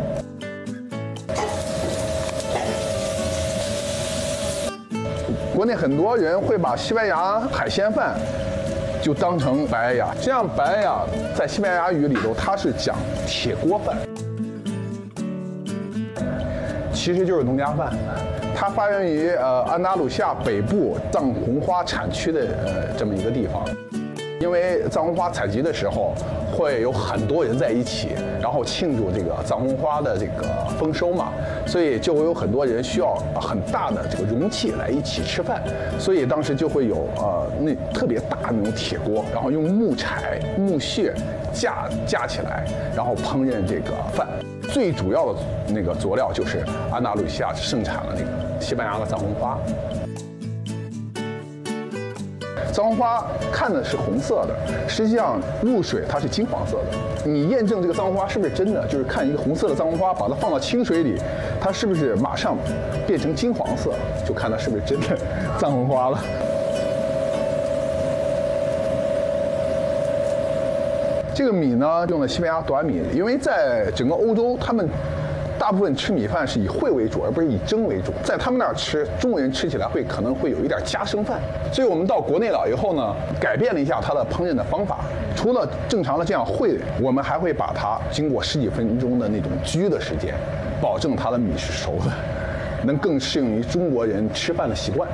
[SPEAKER 22] 国内很多人会把西班牙海鲜饭就当成白雅，这样白雅在西班牙语里头它是讲铁锅饭，其实就是农家饭。它发源于呃安达卢西亚北部藏红花产区的呃这么一个地方。因为藏红花采集的时候，会有很多人在一起，然后庆祝这个藏红花的这个丰收嘛，所以就会有很多人需要很大的这个容器来一起吃饭，所以当时就会有呃那特别大的那种铁锅，然后用木柴、木屑架架起来，然后烹饪这个饭。最主要的那个佐料就是安达卢西亚盛产的那个西班牙的藏红花。藏红花看的是红色的，实际上入水它是金黄色的。你验证这个藏红花是不是真的，就是看一个红色的藏红花，把它放到清水里，它是不是马上变成金黄色，就看它是不是真的藏红花了。这个米呢，用了西班牙短米，因为在整个欧洲，他们大部分吃米饭是以烩为主，而不是以蒸为主。在他们那儿吃，中国人吃起来会可能会有一点夹生饭，所以我们到国内了以后呢，改变了一下它的烹饪的方法。除了正常的这样烩，我们还会把它经过十几分钟的那种焗的时间，保证它的米是熟的，能更适应于中国人吃饭的习惯。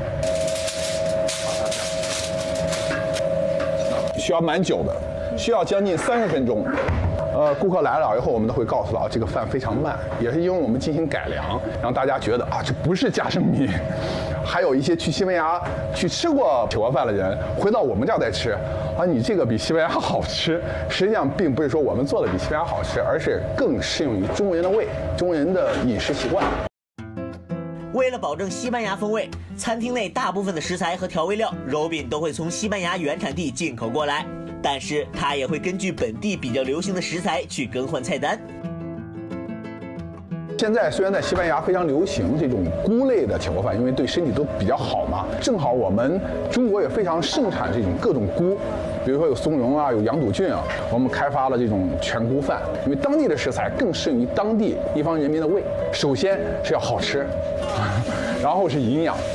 [SPEAKER 22] 需要蛮久的，需要将近三十分钟。呃，顾客来了以后，我们都会告诉他，这个饭非常慢，也是因为我们进行改良，让大家觉得啊，这不是夹生米。还有一些去西班牙去吃过铁锅饭的人，回到我们这儿再吃，啊，你这个比西班牙好吃。实际上并不是说我们做的比西班牙好吃，而是更适应于中国人的胃，中国人的饮食习惯。
[SPEAKER 19] 为了保证西班牙风味，餐厅内大部分的食材和调味料，Robin都会从西班牙原产地进口过来。但是他也会根据本地比较流行的食材去更换菜单。
[SPEAKER 22] 现在虽然在西班牙非常流行这种菇类的铁锅饭，因为对身体都比较好嘛，正好我们中国也非常盛产这种各种菇，比如说有松茸啊，有羊肚菌啊，我们开发了这种全菇饭，因为当地的食材更适于当地地方人民的胃。首先是要好吃，然后是营养。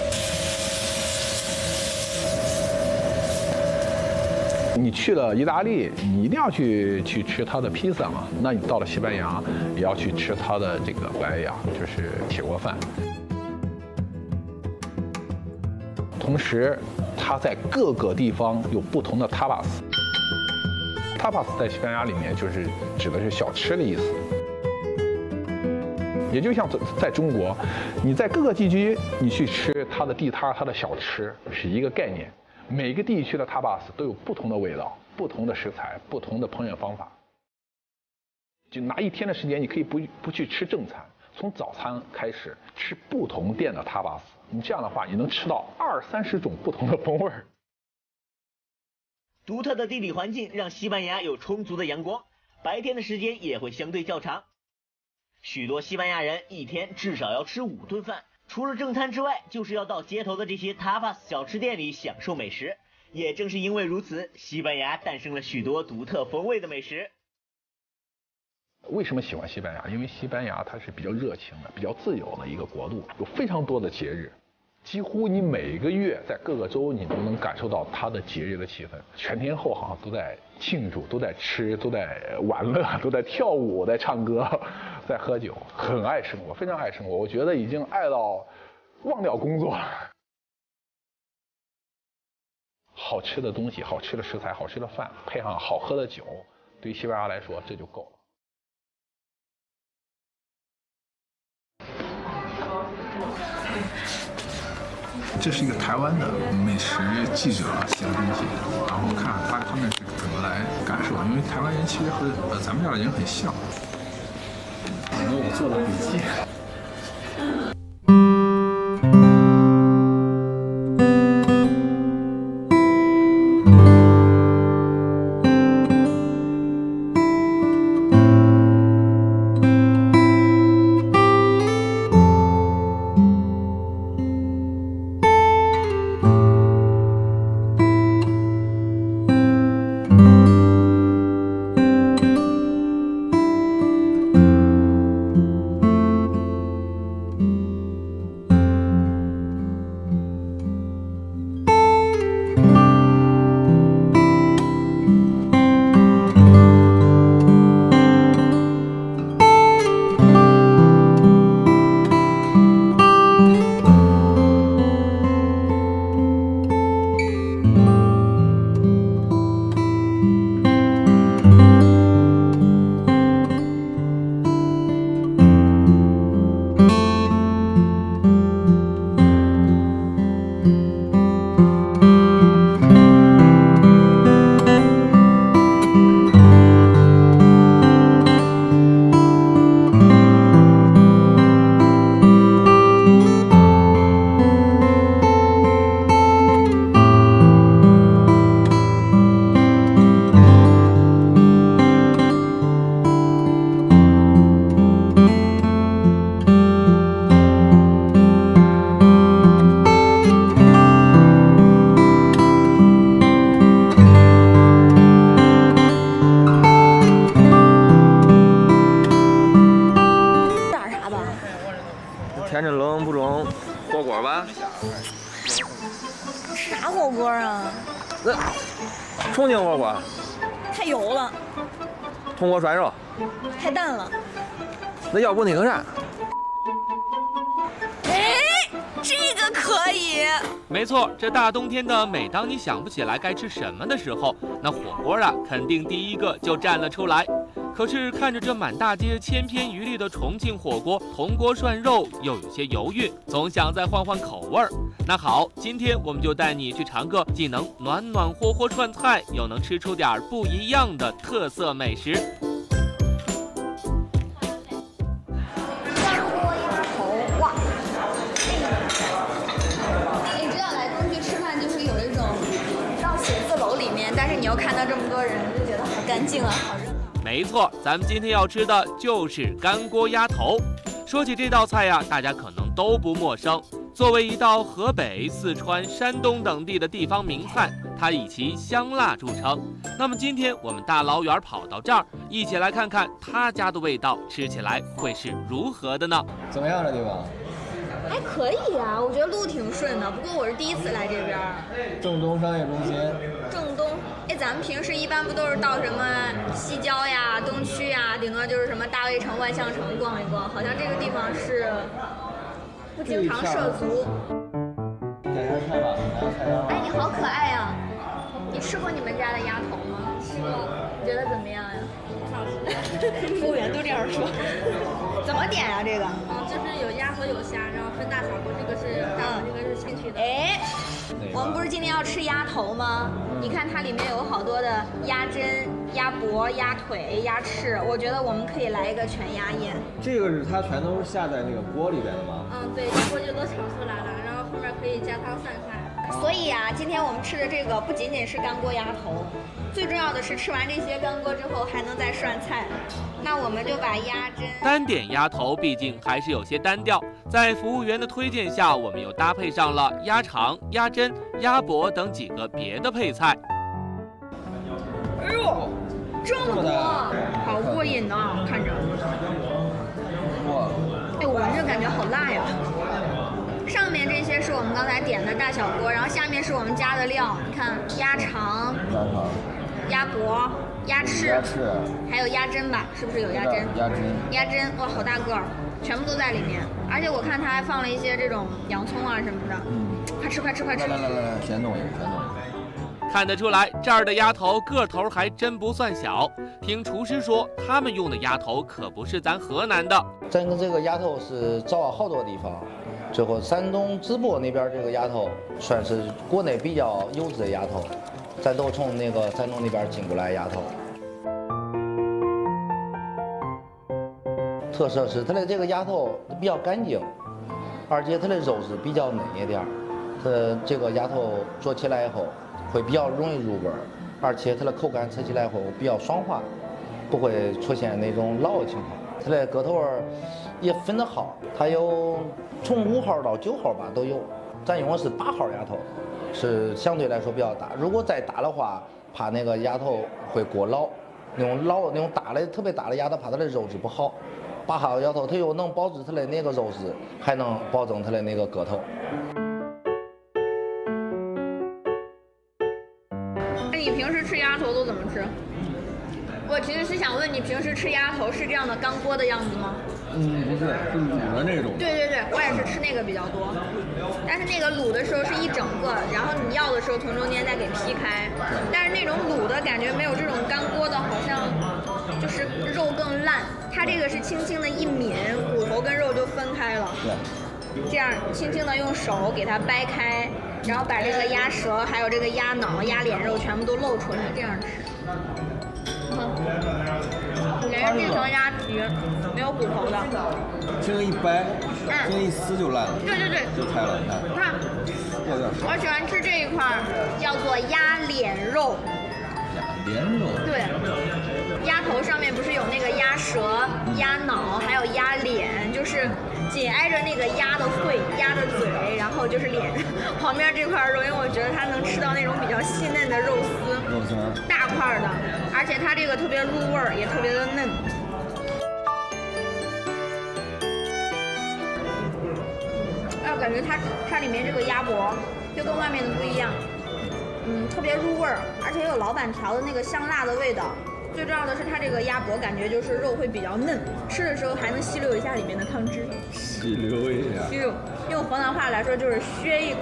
[SPEAKER 22] 你去了意大利，你一定要去去吃它的披萨嘛。那你到了西班牙，也要去吃它的这个白牙，就是铁锅饭。同时，它在各个地方有不同的 tapas。tapas 在西班牙里面就是指的是小吃的意思。也就像在中国，你在各个地区你去吃它的地摊、它的小吃是一个概念。每个地区的 tapas 都有不同的味道、不同的食材、不同的烹饪方法。就拿一天的时间，你可以不不去吃正餐，从早餐开始吃不同店的 tapas。你这样的话，你能吃到二三十种不同的风味。
[SPEAKER 19] 独特的地理环境让西班牙有充足的阳光，白天的时间也会相对较长。许多西班牙人一天至少要吃五顿饭。除了正餐之外，就是要到街头的这些 tapas 小吃店里享受美食。也正是因为如此，西班牙诞生了许多独特风味的美食。
[SPEAKER 22] 为什么喜欢西班牙？因为西班牙它是比较热情的、比较自由的一个国度，有非常多的节日，几乎你每个月在各个州你都能感受到它的节日的气氛，全天候好像都在庆祝，都在吃，都在玩乐，都在跳舞，在唱歌，在喝酒，很爱生活，非常爱生活。我觉得已经爱到忘掉工作了。好吃的东西、好吃的食材、好吃的饭，配上好喝的酒，对于西班牙来说这就够了。
[SPEAKER 4] 这是一个台湾的美食记者写的东西，然后看他他们是怎么来感受，因为台湾人其实和呃咱们这儿的人很像。那我做了笔记。
[SPEAKER 7] 天着冷不中，火锅吧？
[SPEAKER 5] 啥火锅啊？
[SPEAKER 7] 那重庆火锅。
[SPEAKER 5] 太油了。
[SPEAKER 7] 铜锅涮肉。
[SPEAKER 5] 太淡了。
[SPEAKER 7] 那要不那个啥？
[SPEAKER 5] 哎，这个可以。
[SPEAKER 23] 没错，这大冬天的，每当你想不起来该吃什么的时候，那火锅啊，肯定第一个就站了出来。可是看着这满大街千篇一律的重庆火锅铜锅涮肉，又有些犹豫，总想再换换口味儿。那好，今天我们就带你去尝个既能暖暖和和串菜，又能吃出点不一样的特色美食。
[SPEAKER 6] 哇！你知道来东区吃饭就是有一种到写字楼里面，但是你又看到这么多人，就觉得好干净啊，好热。
[SPEAKER 23] 没错，咱们今天要吃的就是干锅鸭头。 说起这道菜呀，大家可能都不陌生。作为一道河北、四川、山东等地的地方名菜，它以其香辣著称。那么今天我们大老远跑到这儿，一起来看看他家的味道吃起来会是如何的呢？
[SPEAKER 2] 怎么样这地方？
[SPEAKER 6] 还可以呀、啊，我觉得路挺顺的。不过我是第一次来这边。
[SPEAKER 2] 正东商业中心。
[SPEAKER 6] 正东，哎，咱们平时一般不都是到什么西郊呀、东区呀，顶多就是什么大卫城、万象城逛一逛。好像这个地方是不经常涉足。
[SPEAKER 2] 点下菜吧，点下菜单。
[SPEAKER 6] 哎，你好可爱呀、啊！你吃过你们家的鸭头吗？吃过。你觉得怎么样呀？
[SPEAKER 5] 挺好吃的。
[SPEAKER 6] 服务员都这样说。怎么点呀、啊？这个？
[SPEAKER 5] 嗯，就是有鸭和有虾，然后分大小锅，这个是大，这个是清去的。
[SPEAKER 6] 哎，我们不是今天要吃鸭头吗？你看它里面有好多的鸭胗、鸭脖、鸭腿、鸭翅，我觉得我们可以来一个全鸭宴。
[SPEAKER 2] 这个是它全都是下在那个锅里边的吗？
[SPEAKER 5] 嗯，对，这锅就都炒出来了，然后后面可以加汤涮菜。
[SPEAKER 6] 所以啊，今天我们吃的这个不仅仅是干锅鸭头，最重要的是吃完这些干锅之后还能再涮菜。那我们就把鸭胗
[SPEAKER 23] 单点鸭头毕竟还是有些单调，在服务员的推荐下，我们又搭配上了鸭肠、鸭胗、鸭脖等几个别的配菜。
[SPEAKER 6] 哎呦，这么多，好过瘾啊！看着，
[SPEAKER 2] 哇，
[SPEAKER 6] 哎，我闻着感觉好辣呀。上面这些是我们刚才点的大小锅，然后下面是我们加的料，你看鸭肠、鸭脖、鸭翅，
[SPEAKER 2] 鸭翅，
[SPEAKER 6] 还有鸭胗吧？是不是有鸭胗？
[SPEAKER 2] 鸭胗，
[SPEAKER 6] 鸭胗，哇，好大个儿，全部都在里面。而且我看它还放了一些这种洋葱啊什么的。嗯，快吃快吃快吃！
[SPEAKER 2] 来来来来，先动一个，先动一个。
[SPEAKER 23] 看得出来，这儿的鸭头个头还真不算小。听厨师说，他们用的鸭头可不是咱河南的。
[SPEAKER 3] 咱这个鸭头是找了好多地方。最后，山东淄博那边这个鸭头算是国内比较优质的鸭头，咱都从那个山东那边进过来鸭头。特色是它的这个鸭头比较干净，而且它的肉质比较嫩一点，它这个鸭头做起来以后会比较容易入味儿，而且它的口感吃起来后比较爽滑，不会出现那种老的情况。它的个头儿也分得好，它有从五号到九号吧都有。咱用的是八号鸭头，是相对来说比较大。如果再大的话，怕那个鸭头会过老。那种老那种大的特别大的鸭头，怕它的肉质不好。八号鸭头它又能保持它的那个肉质，还能保证它的那个个头。
[SPEAKER 6] 那你平时吃鸭头都怎么吃？我其实是想问你，平时吃鸭头是这样的干锅的样子吗？
[SPEAKER 2] 嗯，不是，是卤的那种。
[SPEAKER 6] 对对对，我也是吃那个比较多，但是那个卤的时候是一整个，然后你要的时候从中间再给劈开。但是那种卤的感觉没有这种干锅的，好像就是肉更烂。它这个是轻轻的一抿，骨头跟肉就分开了。
[SPEAKER 2] 对。
[SPEAKER 6] 这样轻轻的用手给它掰开，然后把这个鸭舌还有这个鸭脑、鸭脸肉全部都露出来，这样吃。连着这层鸭皮没有骨头的，
[SPEAKER 2] 这个一掰，
[SPEAKER 6] 嗯，
[SPEAKER 2] 这个一撕就烂了。
[SPEAKER 6] 对对对，
[SPEAKER 2] 就开了，你看。
[SPEAKER 6] 你看，
[SPEAKER 2] 有点
[SPEAKER 6] 我喜欢吃这一块，叫做鸭脸肉。
[SPEAKER 2] 鸭脸肉。
[SPEAKER 6] 对，鸭头上面不是有那个鸭舌、鸭脑，还有鸭脸，就是紧挨着那个鸭的喙、鸭的嘴，然后就是脸旁边这块肉，因为我觉得它能吃到那种比较细嫩的肉丝，
[SPEAKER 2] 肉丝
[SPEAKER 6] 大块的，而且它这个特别入味儿，也特别的嫩。哎，我感觉它它里面这个鸭脖就跟外面的不一样，嗯，特别入味儿，而且有老板调的那个香辣的味道。最重要的是它这个鸭脖感觉就是肉会比较嫩，吃的时候还能吸溜一下里面的汤汁。
[SPEAKER 2] 吸溜一下。
[SPEAKER 6] 吸溜，用河南话来说就是削一口。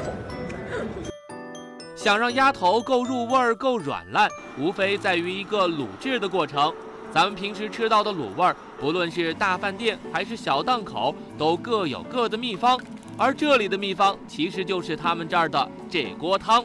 [SPEAKER 23] 想让鸭头够入味儿、够软烂，无非在于一个卤制的过程。咱们平时吃到的卤味儿，不论是大饭店还是小档口，都各有各的秘方。而这里的秘方，其实就是他们这儿的这锅汤。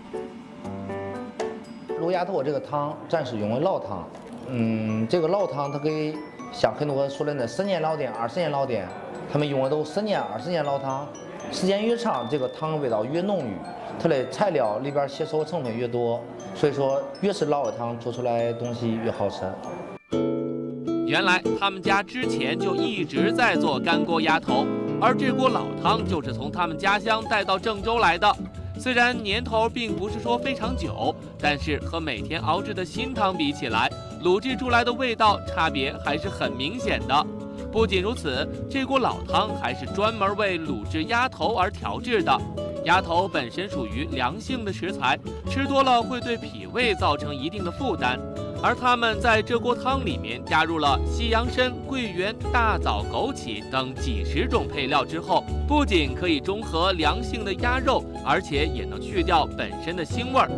[SPEAKER 3] 卤鸭头这个汤，咱是用的老汤。嗯，这个老汤它可以像很多说的那十年老店、二十年老店，他们用的都十年、二十年老汤，时间越长，这个汤味道越浓郁，它的材料里边吸收成分越多，所以说越是老的汤做出来东西越好吃。
[SPEAKER 23] 原来他们家之前就一直在做干锅鸭头，而这锅老汤就是从他们家乡带到郑州来的。虽然年头并不是说非常久，但是和每天熬制的新汤比起来，卤制出来的味道差别还是很明显的。不仅如此，这锅老汤还是专门为卤制鸭头而调制的。鸭头本身属于凉性的食材，吃多了会对脾胃造成一定的负担。而他们在这锅汤里面加入了西洋参、桂圆、大枣、枸杞等几十种配料之后，不仅可以中和凉性的鸭肉，而且也能去掉本身的腥味儿。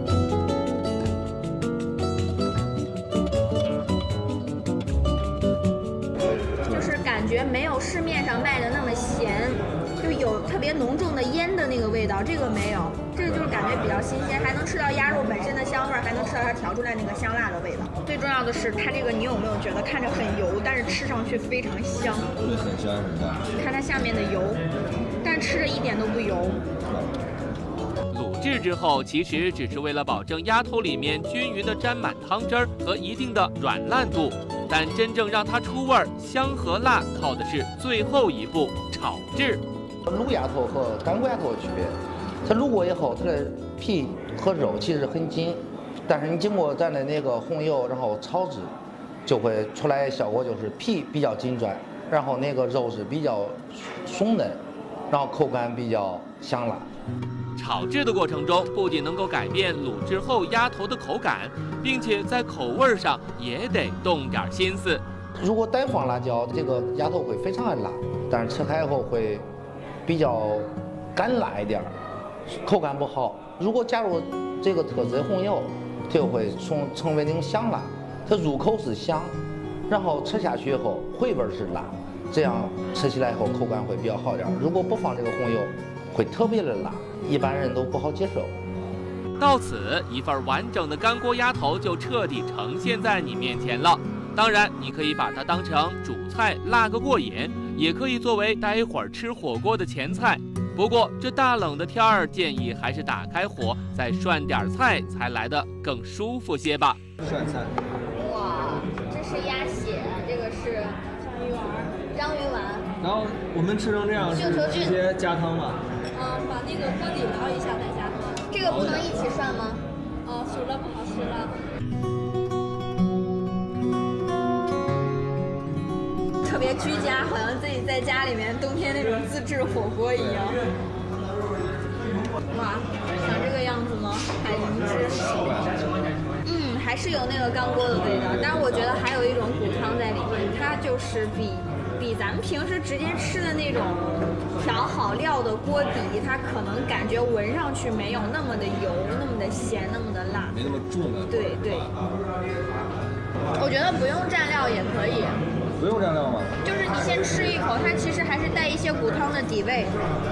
[SPEAKER 6] 就是感觉没有市面上卖的那么咸，就有特别浓重的腌的那个味道，这个没有，这个就是感觉比较新鲜，还能吃到鸭肉本身的香味儿，还能吃到它调出来那个香辣的味道。最重要的是，它这个你有没有觉得看着很油，但是吃上去非常香？
[SPEAKER 2] 对，很香很香。
[SPEAKER 6] 你看它下面的油，但是吃着一点都不油。
[SPEAKER 23] 卤制之后，其实只是为了保证鸭头里面均匀地沾满汤汁儿和一定的软烂度，但真正让它出味儿、香和辣，靠的是最后一步炒制。
[SPEAKER 3] 卤鸭头和干锅鸭头的区别，它卤过以后，它的皮和肉其实很紧，但是你经过咱的那个红油，然后炒制，就会出来效果就是皮比较紧拽，然后那个肉是比较松嫩，然后口感比较香辣。
[SPEAKER 23] 炒制的过程中，不仅能够改变卤制后鸭头的口感，并且在口味上也得动点心思。
[SPEAKER 3] 如果单放辣椒，这个鸭头会非常的辣，但是吃开以后会比较干辣一点，口感不好。如果加入这个特制红油，它就会从成为那种香辣，它入口是香，然后吃下去以后回味是辣，这样吃起来以后口感会比较好点。如果不放这个红油，会特别的辣，一般人都不好接受。
[SPEAKER 23] 到此，一份完整的干锅鸭头就彻底呈现在你面前了。当然，你可以把它当成主菜辣个过瘾，也可以作为待会儿吃火锅的前菜。不过这大冷的天儿，建议还是打开火再涮点菜，才来得更舒服些吧。
[SPEAKER 2] 涮菜。
[SPEAKER 6] 哇，这是鸭血，这个是章鱼丸，章鱼丸。
[SPEAKER 8] 然后我们吃成这样是直接加汤吗？
[SPEAKER 5] 嗯，把那个锅底捞一下再加汤。
[SPEAKER 6] 这个不能一起涮吗？
[SPEAKER 5] 哦，熟了不好吃了。
[SPEAKER 6] 特别居家，好像自己在家里面冬天那种自制火锅一样。哇，像这个样子吗？海灵芝。嗯，还是有那个干锅的味道，但是我觉得还有一种骨汤在里面，它就是比比咱们平时直接吃的那种调好料的锅底，它可能感觉闻上去没有那么的油，那么的咸，那么的辣，
[SPEAKER 2] 没那么重的。
[SPEAKER 6] 对对。我觉得不用蘸料也可以。
[SPEAKER 2] 不用蘸料吗？
[SPEAKER 6] 就是你先吃一口，它其实还是带一些骨汤的底味。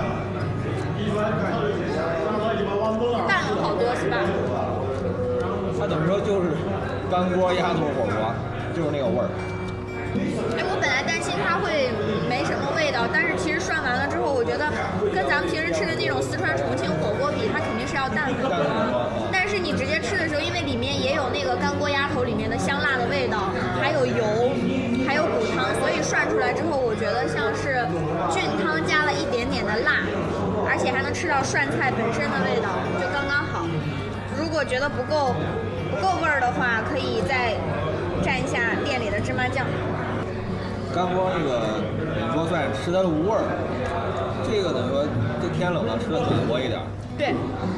[SPEAKER 6] 淡了好多是吧？
[SPEAKER 2] 它怎么说就是干锅鸭头火锅，就是那个味儿。
[SPEAKER 6] 哎，我本来担心它会没什么味道，但是其实涮完了之后，我觉得跟咱们平时吃的那种四川重庆火锅比，它肯定是要淡很多。但是你直接吃的时候，因为里面也有那个干锅鸭头里面的香辣的味道，还有油，还有骨汤，所以涮出来之后，我觉得像是菌汤加了一点点的辣，而且还能吃到涮菜本身的味道，就刚刚好。如果觉得不够不够味儿的话，可以再蘸一下店里的芝麻酱。
[SPEAKER 2] 干锅那个你说涮吃它的无味儿，这个等于说这天冷了吃的更多一点。
[SPEAKER 6] 对。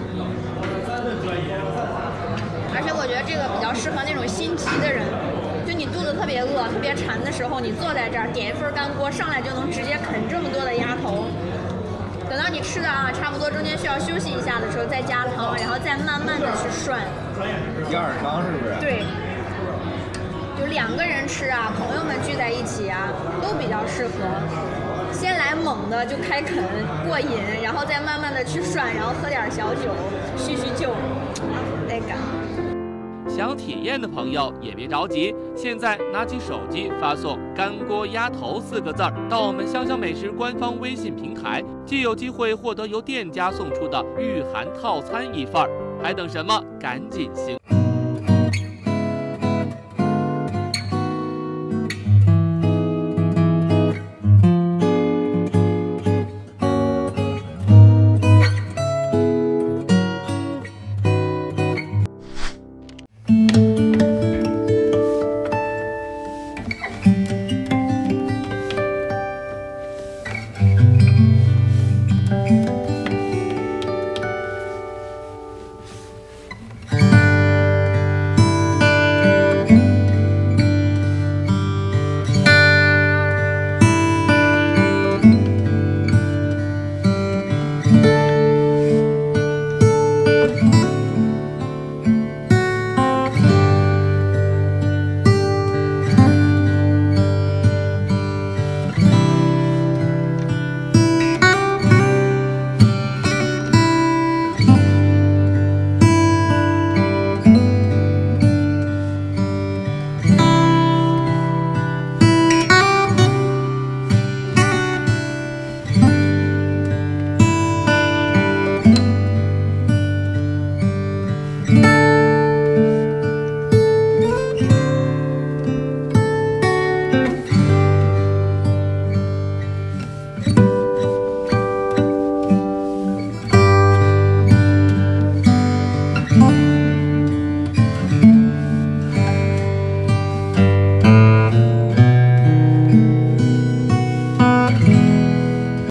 [SPEAKER 6] 而且我觉得这个比较适合那种心急的人，就你肚子特别饿、特别馋的时候，你坐在这儿点一份干锅，上来就能直接啃这么多的鸭头。等到你吃的啊差不多，中间需要休息一下的时候再加汤，然后再慢慢的去涮。
[SPEAKER 2] 第二汤是不是？
[SPEAKER 6] 对。就两个人吃啊，朋友们聚在一起啊，都比较适合。先来猛的就开啃过瘾，然后再慢慢的去涮，然后喝点小酒叙叙旧，带感。
[SPEAKER 23] 想体验的朋友也别着急，现在拿起手机发送“干锅鸭头”四个字儿到我们香香美食官方微信平台，就有机会获得由店家送出的御寒套餐一份儿。还等什么？赶紧行！